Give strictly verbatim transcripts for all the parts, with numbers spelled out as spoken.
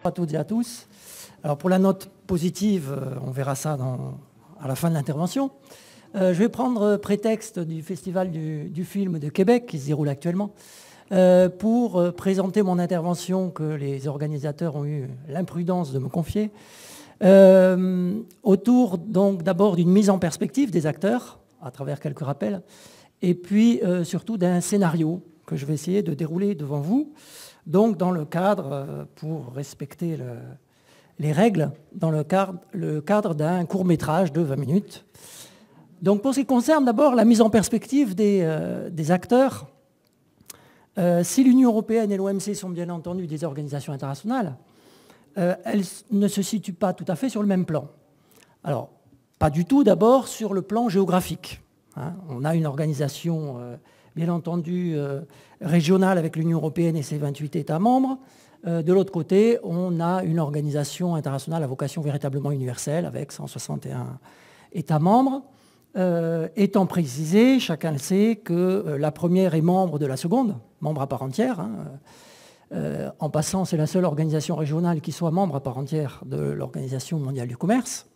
À toutes et à tous. Alors pour la note positive, on verra ça dans, à la fin de l'intervention. Euh, je vais prendre prétexte du Festival du, du film de Québec qui se déroule actuellement euh, pour euh, présenter mon intervention que les organisateurs ont eu l'imprudence de me confier euh, autour donc d'abord d'une mise en perspective des acteurs à travers quelques rappels et puis euh, surtout d'un scénario que je vais essayer de dérouler devant vous. Donc, dans le cadre, pour respecter le, les règles, dans le cadre, le cadre d'un court-métrage de vingt minutes. Donc, pour ce qui concerne d'abord la mise en perspective des, euh, des acteurs, euh, si l'Union européenne et l'O M C sont bien entendu des organisations internationales, euh, elles ne se situent pas tout à fait sur le même plan. Alors, pas du tout d'abord sur le plan géographique. Hein. On a une organisation... Euh, bien entendu euh, régionale avec l'Union européenne et ses vingt-huit États membres. Euh, de l'autre côté, on a une organisation internationale à vocation véritablement universelle avec cent soixante et un États membres. Euh, étant précisé, chacun le sait, que euh, la première est membre de la seconde, membre à part entière. Hein. Euh, en passant, c'est la seule organisation régionale qui soit membre à part entière de l'Organisation mondiale du commerce.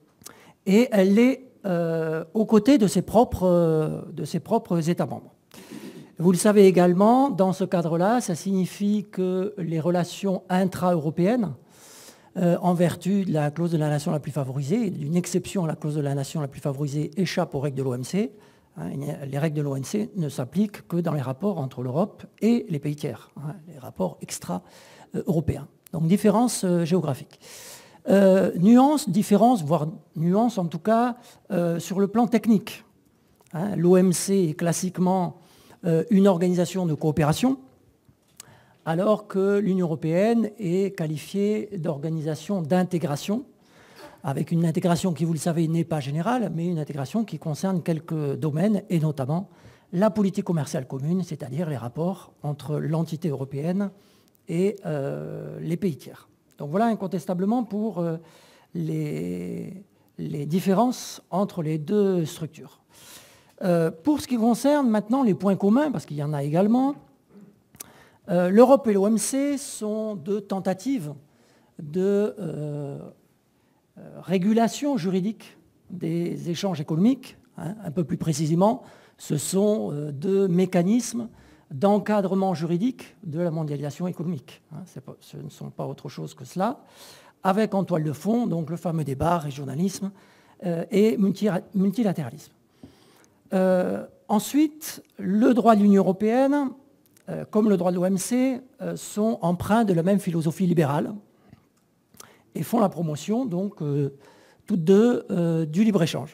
Et elle est euh, aux côtés de ses propres, euh, de ses propres États membres. Vous le savez également, dans ce cadre-là, ça signifie que les relations intra-européennes, euh, en vertu de la clause de la nation la plus favorisée, et d'une exception à la clause de la nation la plus favorisée, échappent aux règles de l'O M C. Hein, les règles de l'O M C ne s'appliquent que dans les rapports entre l'Europe et les pays tiers, hein, les rapports extra-européens. Donc, différence euh, géographique. Euh, nuance, différence, voire nuance en tout cas, euh, sur le plan technique. Hein, L'O M C est classiquement une organisation de coopération, alors que l'Union européenne est qualifiée d'organisation d'intégration, avec une intégration qui, vous le savez, n'est pas générale, mais une intégration qui concerne quelques domaines, et notamment la politique commerciale commune, c'est-à-dire les rapports entre l'entité européenne et euh, les pays tiers. Donc voilà incontestablement pour euh, les, les différences entre les deux structures. Euh, pour ce qui concerne maintenant les points communs, parce qu'il y en a également, euh, l'Europe et l'O M C sont deux tentatives de euh, euh, régulation juridique des échanges économiques. Hein, un peu plus précisément, ce sont euh, deux mécanismes d'encadrement juridique de la mondialisation économique. Hein, c'est pas, ce ne sont pas autre chose que cela, avec en toile de fond donc, le fameux débat régionalisme euh, et multilatéralisme. Euh, ensuite, le droit de l'Union européenne, euh, comme le droit de l'O M C, euh, sont empreints de la même philosophie libérale et font la promotion, donc, euh, toutes deux, euh, du libre-échange.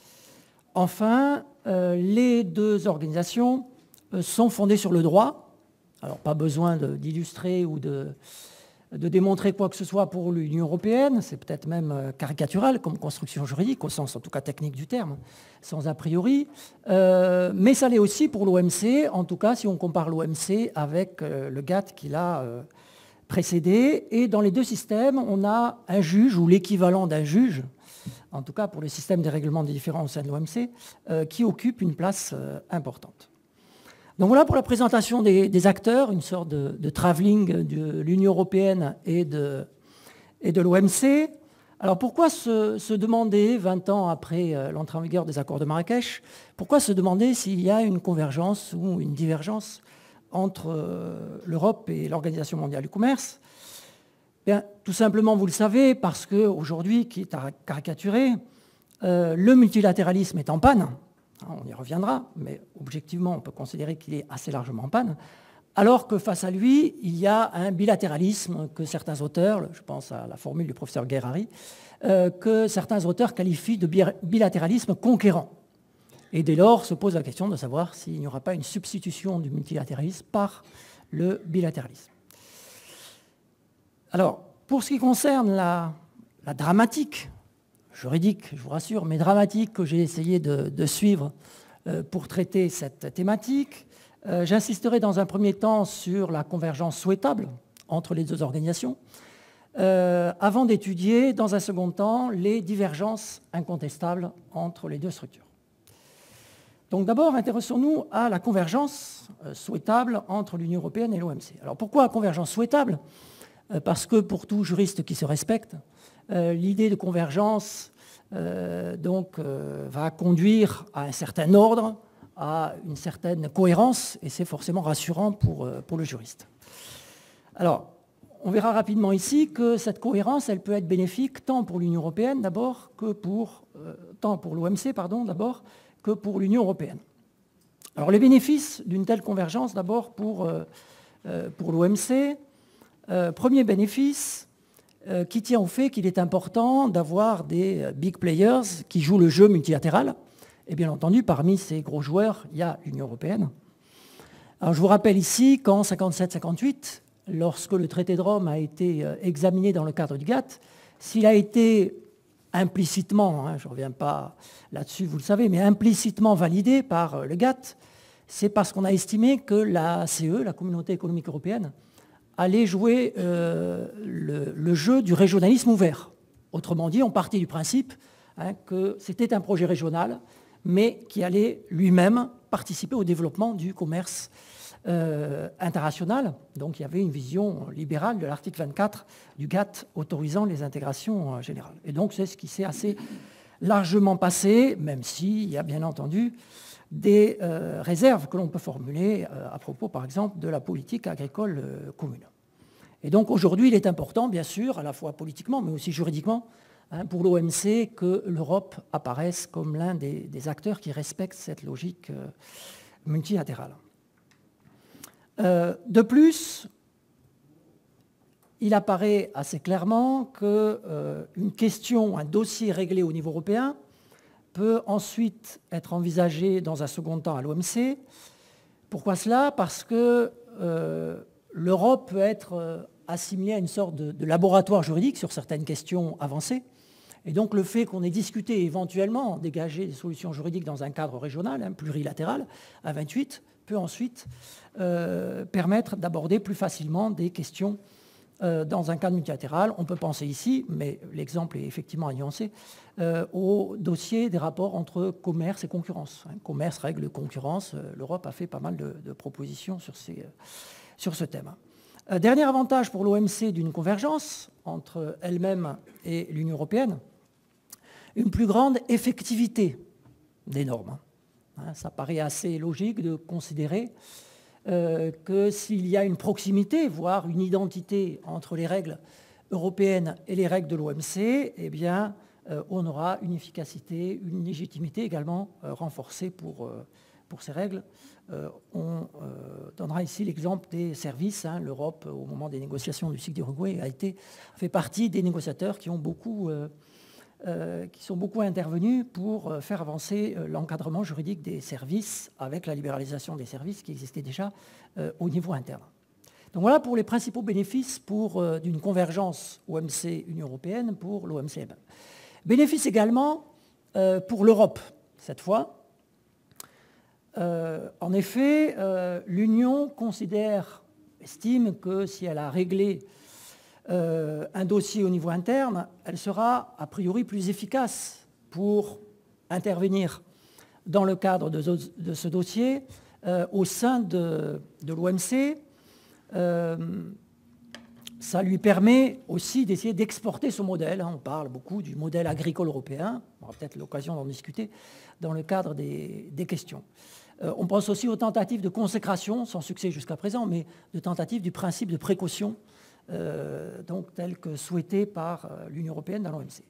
Enfin, euh, les deux organisations euh, sont fondées sur le droit. Alors, pas besoin d'illustrer ou de, de démontrer quoi que ce soit pour l'Union européenne, c'est peut-être même caricatural comme construction juridique, au sens en tout cas technique du terme, sans a priori, euh, mais ça l'est aussi pour l'O M C, en tout cas si on compare l'O M C avec euh, le G A T T qui l'a euh, précédé, et dans les deux systèmes, on a un juge ou l'équivalent d'un juge, en tout cas pour le système des règlements des différends au sein de l'O M C, euh, qui occupe une place euh, importante. Donc voilà pour la présentation des, des acteurs, une sorte de, de travelling de l'Union européenne et de, et de l'O M C. Alors pourquoi se, se demander, vingt ans après euh, l'entrée en vigueur des accords de Marrakech, pourquoi se demander s'il y a une convergence ou une divergence entre euh, l'Europe et l'Organisation mondiale du commerce? Bien, tout simplement, vous le savez, parce qu'aujourd'hui, qui est à caricaturer, euh, le multilatéralisme est en panne. On y reviendra, mais objectivement, on peut considérer qu'il est assez largement en panne, alors que face à lui, il y a un bilatéralisme que certains auteurs, je pense à la formule du professeur Guerrari, euh, que certains auteurs qualifient de bilatéralisme conquérant. Et dès lors, se pose la question de savoir s'il n'y aura pas une substitution du multilatéralisme par le bilatéralisme. Alors, pour ce qui concerne la, la dramatique, juridique, je vous rassure, mais dramatique que j'ai essayé de, de suivre euh, pour traiter cette thématique. Euh, J'insisterai dans un premier temps sur la convergence souhaitable entre les deux organisations, euh, avant d'étudier dans un second temps les divergences incontestables entre les deux structures. Donc d'abord, intéressons-nous à la convergence euh, souhaitable entre l'Union européenne et l'O M C. Alors pourquoi convergence souhaitable ? parce que pour tout juriste qui se respecte, l'idée de convergence euh, donc, euh, va conduire à un certain ordre, à une certaine cohérence, et c'est forcément rassurant pour, pour le juriste. Alors, on verra rapidement ici que cette cohérence, elle peut être bénéfique tant pour l'Union européenne d'abord que pour, euh, tant pour l'O M C, pardon, d'abord, que pour l'Union européenne. Alors, les bénéfices d'une telle convergence, d'abord pour, euh, pour l'O M C, euh, premier bénéfice euh, qui tient au fait qu'il est important d'avoir des big players qui jouent le jeu multilatéral. Et bien entendu, parmi ces gros joueurs, il y a l'Union européenne. Alors, je vous rappelle ici qu'en cinquante-sept cinquante-huit, lorsque le traité de Rome a été examiné dans le cadre du GATT, s'il a été implicitement, hein, je ne reviens pas là-dessus, vous le savez, mais implicitement validé par le GATT, c'est parce qu'on a estimé que la C E, la Communauté économique européenne, allait jouer euh, le, le jeu du régionalisme ouvert. Autrement dit, on partait du principe hein, que c'était un projet régional, mais qui allait lui-même participer au développement du commerce euh, international. Donc il y avait une vision libérale de l'article vingt-quatre du GATT autorisant les intégrations euh, générales. Et donc c'est ce qui s'est assez largement passé, même s'il y a bien entendu des euh, réserves que l'on peut formuler euh, à propos, par exemple, de la politique agricole euh, commune. Et donc aujourd'hui, il est important, bien sûr, à la fois politiquement, mais aussi juridiquement, pour l'O M C, que l'Europe apparaisse comme l'un des, des acteurs qui respectent cette logique euh, multilatérale. Euh, de plus, il apparaît assez clairement qu'une euh, question, un dossier réglé au niveau européen peut ensuite être envisagé dans un second temps à l'O M C. Pourquoi cela? Parce que euh, l'Europe peut être euh, assimilée à une sorte de, de laboratoire juridique sur certaines questions avancées. Et donc le fait qu'on ait discuté et éventuellement dégager des solutions juridiques dans un cadre régional, hein, plurilatéral, à vingt-huit, peut ensuite euh, permettre d'aborder plus facilement des questions euh, dans un cadre multilatéral. On peut penser ici, mais l'exemple est effectivement à nuancer, euh, au dossier des rapports entre commerce et concurrence. Hein, commerce, règles, concurrence, euh, l'Europe a fait pas mal de, de propositions sur, ces, euh, sur ce thème. Euh, dernier avantage pour l'O M C d'une convergence entre elle-même et l'Union européenne, une plus grande effectivité des normes. Ça paraît assez logique de considérer euh, que s'il y a une proximité, voire une identité entre les règles européennes et les règles de l'O M C, eh bien, euh, on aura une efficacité, une légitimité également euh, renforcée pour, euh, pour ces règles. Euh, on euh, donnera ici l'exemple des services. Hein. L'Europe, au moment des négociations du cycle d'Uruguay, a été, fait partie des négociateurs qui ont beaucoup... Euh, Euh, qui sont beaucoup intervenus pour euh, faire avancer euh, l'encadrement juridique des services avec la libéralisation des services qui existait déjà euh, au niveau interne. Donc voilà pour les principaux bénéfices pour, euh, d'une convergence O M C-Union européenne pour l'O M C. Bénéfices également euh, pour l'Europe, cette fois. Euh, en effet, euh, l'Union considère, estime que si elle a réglé Euh, un dossier au niveau interne, elle sera a priori plus efficace pour intervenir dans le cadre de, de ce dossier euh, au sein de, de l'O M C. Euh, ça lui permet aussi d'essayer d'exporter son modèle. Hein. On parle beaucoup du modèle agricole européen. On aura peut-être l'occasion d'en discuter dans le cadre des, des questions. Euh, on pense aussi aux tentatives de consécration, sans succès jusqu'à présent, mais de tentatives du principe de précaution Euh, donc tel que souhaité par euh, l'Union européenne dans l'O M C.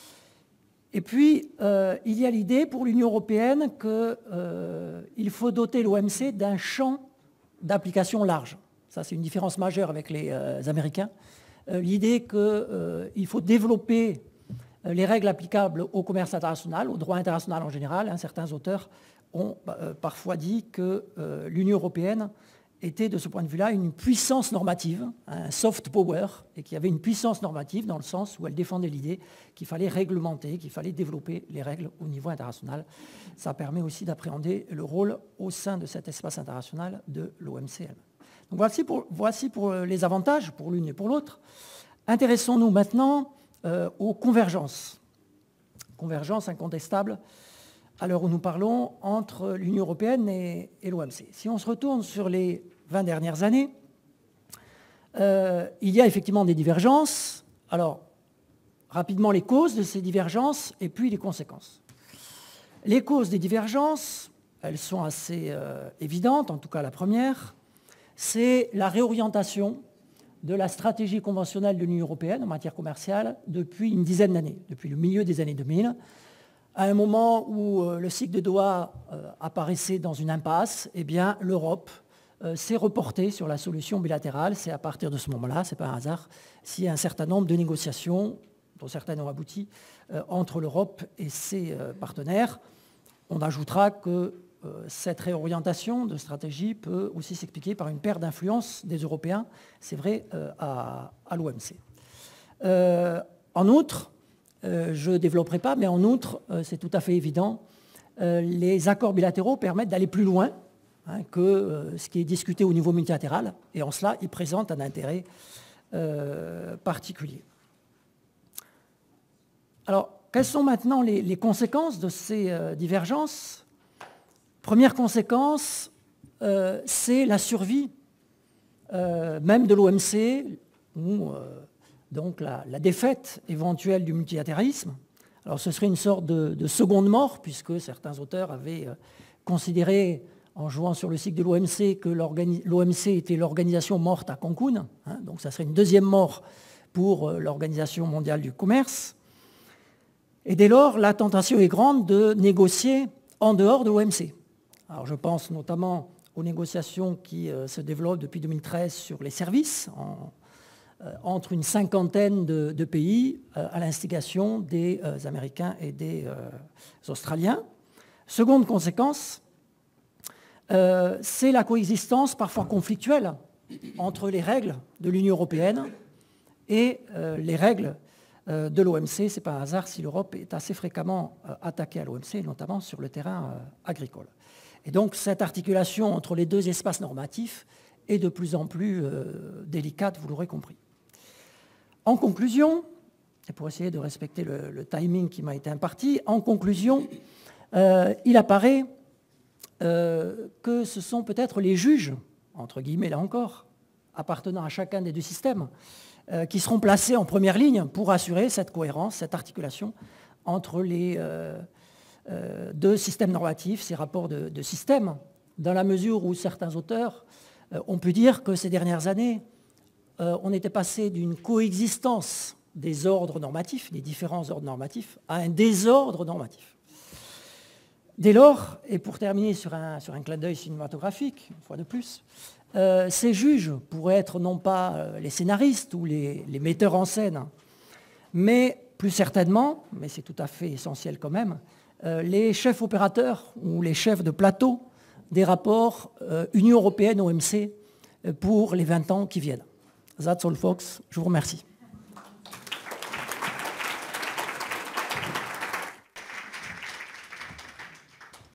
Et puis, euh, il y a l'idée pour l'Union européenne qu'il euh, faut doter l'O M C d'un champ d'application large. Ça, c'est une différence majeure avec les euh, Américains. Euh, l'idée qu'il euh, faut développer euh, les règles applicables au commerce international, au droit international en général. Hein, certains auteurs ont euh, parfois dit que euh, l'Union européenne était de ce point de vue-là une puissance normative, un soft power, et qui avait une puissance normative dans le sens où elle défendait l'idée qu'il fallait réglementer, qu'il fallait développer les règles au niveau international. Ça permet aussi d'appréhender le rôle au sein de cet espace international de l'O M C. Donc voici pour, voici pour les avantages pour l'une et pour l'autre. Intéressons-nous maintenant euh, aux convergences. Convergence incontestable à l'heure où nous parlons entre l'Union européenne et, et l'O M C. Si on se retourne sur les vingt dernières années, euh, il y a effectivement des divergences. Alors, rapidement les causes de ces divergences et puis les conséquences. Les causes des divergences, elles sont assez euh, évidentes, en tout cas la première, c'est la réorientation de la stratégie conventionnelle de l'Union européenne en matière commerciale depuis une dizaine d'années, depuis le milieu des années deux mille, à un moment où euh, le cycle de Doha euh, apparaissait dans une impasse, eh bien l'Europe euh, s'est reportée sur la solution bilatérale. C'est à partir de ce moment-là, ce n'est pas un hasard, s'il y a un certain nombre de négociations, dont certaines ont abouti, euh, entre l'Europe et ses euh, partenaires. On ajoutera que euh, cette réorientation de stratégie peut aussi s'expliquer par une perte d'influence des Européens, c'est vrai, euh, à, à l'O M C. Euh, en outre, euh, je ne développerai pas, mais en outre, euh, c'est tout à fait évident, euh, les accords bilatéraux permettent d'aller plus loin hein, que euh, ce qui est discuté au niveau multilatéral, et en cela, ils présentent un intérêt euh, particulier. Alors, quelles sont maintenant les, les conséquences de ces euh, divergences? Première conséquence, euh, c'est la survie euh, même de l'O M C, ou euh, donc la, la défaite éventuelle du multilatéralisme. Alors ce serait une sorte de, de seconde mort, puisque certains auteurs avaient euh, considéré, en jouant sur le cycle de l'O M C, que l'O M C était l'organisation morte à Cancun, hein, donc ça serait une deuxième mort pour euh, l'Organisation mondiale du commerce. Et dès lors, la tentation est grande de négocier en dehors de l'O M C. Alors je pense notamment aux négociations qui euh, se développent depuis deux mille treize sur les services, en, euh, entre une cinquantaine de, de pays, euh, à l'instigation des euh, Américains et des euh, Australiens. Seconde conséquence, euh, c'est la coexistence parfois conflictuelle entre les règles de l'Union européenne et euh, les règles de l'O M C. Ce n'est pas un hasard si l'Europe est assez fréquemment attaquée à l'O M C, notamment sur le terrain agricole. Et donc cette articulation entre les deux espaces normatifs est de plus en plus délicate, vous l'aurez compris. En conclusion, et pour essayer de respecter le, le timing qui m'a été imparti, en conclusion, euh, il apparaît euh, que ce sont peut-être les juges, entre guillemets là encore, appartenant à chacun des deux systèmes, qui seront placés en première ligne pour assurer cette cohérence, cette articulation entre les euh, euh, deux systèmes normatifs, ces rapports de, de système, dans la mesure où certains auteurs euh, ont pu dire que ces dernières années, euh, on était passé d'une coexistence des ordres normatifs, des différents ordres normatifs, à un désordre normatif. Dès lors, et pour terminer sur un, sur un clin d'œil cinématographique, une fois de plus, Euh, ces juges pourraient être non pas euh, les scénaristes ou les, les metteurs en scène, mais plus certainement, mais c'est tout à fait essentiel quand même, euh, les chefs opérateurs ou les chefs de plateau des rapports euh, Union européenne-O M C pour les vingt ans qui viennent. That's all, folks. Je vous remercie.